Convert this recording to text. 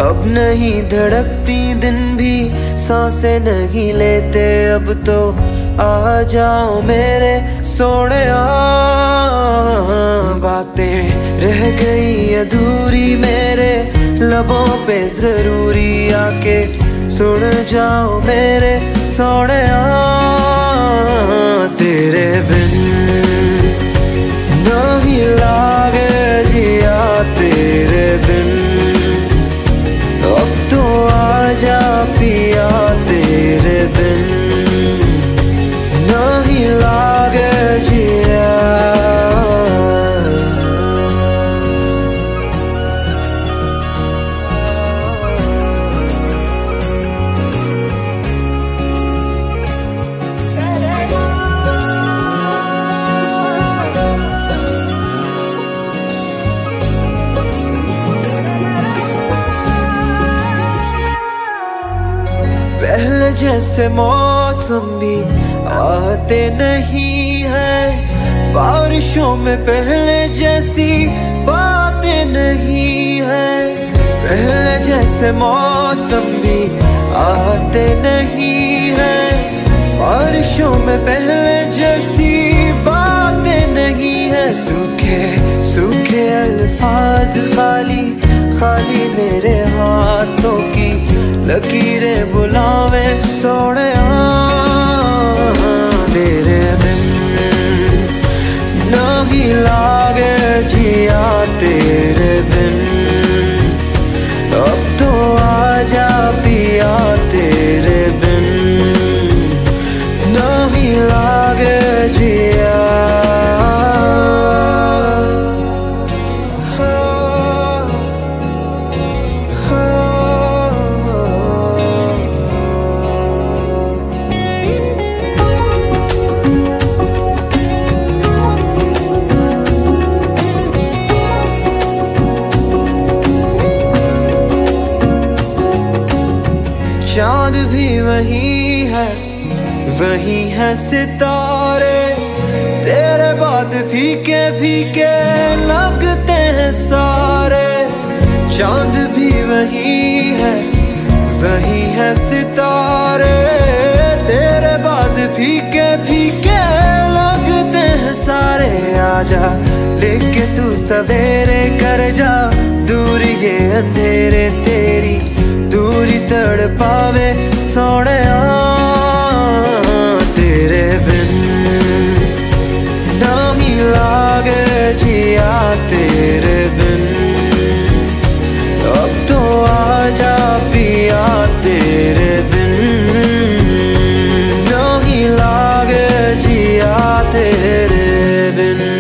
अब नहीं धड़कती दिन भी, सांसें नहीं लेते अब तो। आ जाओ मेरे सोनिया, बातें रह गई अधूरी मेरे लबों पे जरूरी, आके सुन जाओ मेरे सोनिया। तेरे बिन नहीं लागे जिया, तेरे बिन अब तो आजा पिया, तेरे बिन नहीं लागे जिया। पहले जैसे मौसम भी आते नहीं है, बारिशों में पहले जैसी बातें नहीं है। पहले जैसे मौसम भी आते नहीं है, बारिशों में पहले जैसी बातें नहीं है। सूखे सूखे अल्फाज खाली खाली मेरे हाथों की लकीरें बुलावे सोनिया। तेरे बिन नहीं लागे जिया, तेरे बिन अब तो आजा पिया, तेरे बिन नहीं लागे जिया। चांद भी वही है सितारे, तेरे बाद फीके फीके लगते हैं सारे। चांद भी वही है सितारे, तेरे बाद फीके फीके लगते हैं सारे। आजा लेके तू सवेरे कर जा दूर ये अंधेरे, तेरी दूरी तड़पावे सोनिया। तेरे बिन नहीं लागे जिया, तेरे बिन अब तो आजा पिया, तेरे बिन नहीं लागे जिया, तेरे बिन।